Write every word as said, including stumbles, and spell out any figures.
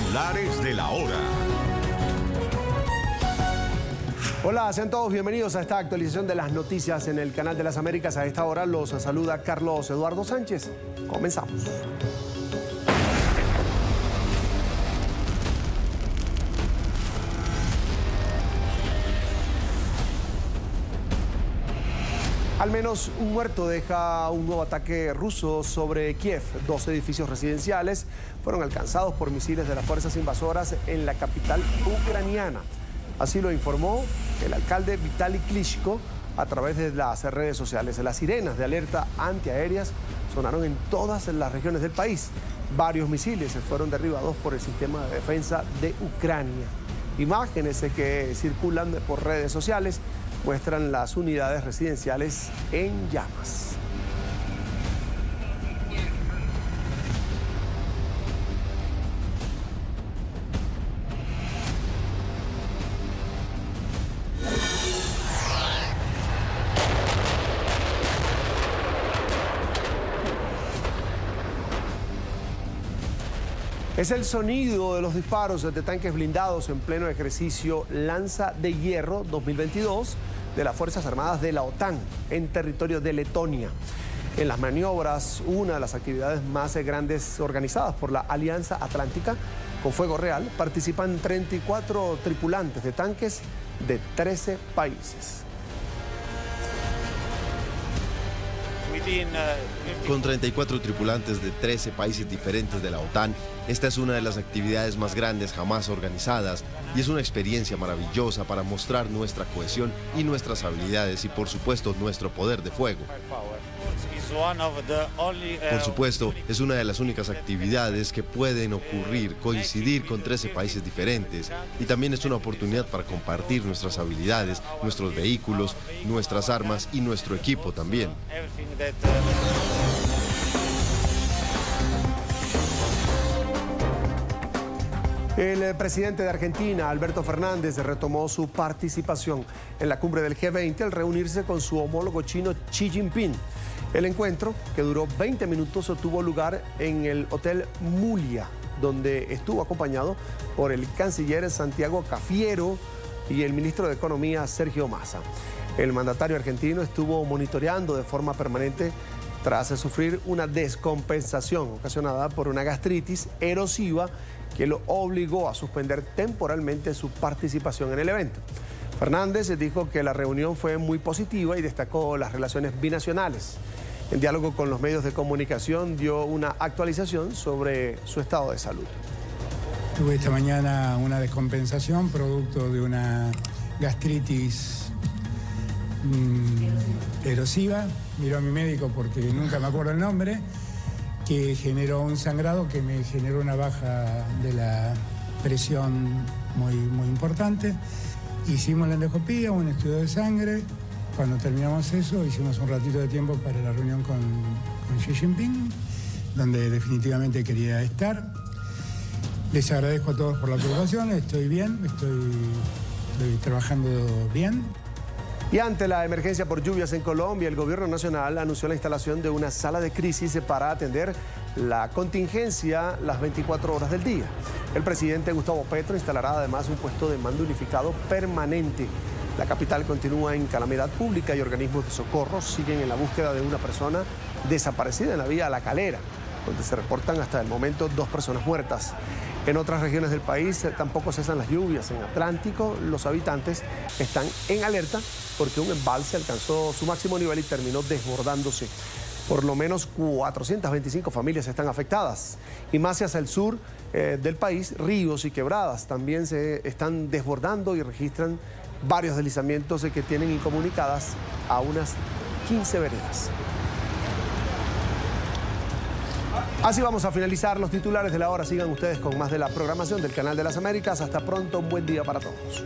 Titulares de la hora. Hola, sean todos bienvenidos a esta actualización de las noticias en el Canal de las Américas. A esta hora los saluda Carlos Eduardo Sánchez. Comenzamos. Al menos un muerto deja un nuevo ataque ruso sobre Kiev. Dos edificios residenciales fueron alcanzados por misiles de las fuerzas invasoras en la capital ucraniana. Así lo informó el alcalde Vitaly Klitschko a través de las redes sociales. Las sirenas de alerta antiaéreas sonaron en todas las regiones del país. Varios misiles fueron derribados por el sistema de defensa de Ucrania. Imágenes que circulan por redes sociales muestran las unidades residenciales en llamas. Es el sonido de los disparos de tanques blindados en pleno ejercicio Lanza de Hierro dos mil veintidós de las Fuerzas Armadas de la OTAN en territorio de Letonia. En las maniobras, una de las actividades más grandes organizadas por la Alianza Atlántica, con fuego real, participan treinta y cuatro tripulantes de tanques de trece países. Con treinta y cuatro tripulantes de trece países diferentes de la OTAN, esta es una de las actividades más grandes jamás organizadas y es una experiencia maravillosa para mostrar nuestra cohesión y nuestras habilidades y por supuesto nuestro poder de fuego. Por supuesto, es una de las únicas actividades que pueden ocurrir, coincidir con trece países diferentes y también es una oportunidad para compartir nuestras habilidades, nuestros vehículos, nuestras armas y nuestro equipo también. El presidente de Argentina, Alberto Fernández, retomó su participación en la cumbre del G veinte al reunirse con su homólogo chino Xi Jinping. El encuentro, que duró veinte minutos, tuvo lugar en el Hotel Mulia, donde estuvo acompañado por el canciller Santiago Cafiero y el ministro de Economía Sergio Massa. El mandatario argentino estuvo monitoreando de forma permanente tras sufrir una descompensación ocasionada por una gastritis erosiva que lo obligó a suspender temporalmente su participación en el evento. Fernández dijo que la reunión fue muy positiva y destacó las relaciones binacionales. En diálogo con los medios de comunicación dio una actualización sobre su estado de salud. Tuve esta mañana una descompensación producto de una gastritis mmm, erosiva. Miró a mi médico porque nunca me acuerdo el nombre, que generó un sangrado que me generó una baja de la presión muy, muy importante. Hicimos la endoscopía, un estudio de sangre. Cuando terminamos eso, hicimos un ratito de tiempo para la reunión con, con Xi Jinping, donde definitivamente quería estar. Les agradezco a todos por la preocupación, estoy bien, estoy, estoy trabajando bien. Y ante la emergencia por lluvias en Colombia, el gobierno nacional anunció la instalación de una sala de crisis para atender la contingencia las veinticuatro horas del día. El presidente Gustavo Petro instalará además un puesto de mando unificado permanente. La capital continúa en calamidad pública y organismos de socorro siguen en la búsqueda de una persona desaparecida en la vía La Calera, donde se reportan hasta el momento dos personas muertas. En otras regiones del país tampoco cesan las lluvias. En Atlántico, los habitantes están en alerta porque un embalse alcanzó su máximo nivel y terminó desbordándose. Por lo menos cuatrocientas veinticinco familias están afectadas. Y más hacia el sur eh, del país, ríos y quebradas también se están desbordando y registran varios deslizamientos que tienen incomunicadas a unas quince veredas. Así vamos a finalizar los titulares de la hora. Sigan ustedes con más de la programación del Canal de las Américas. Hasta pronto, un buen día para todos.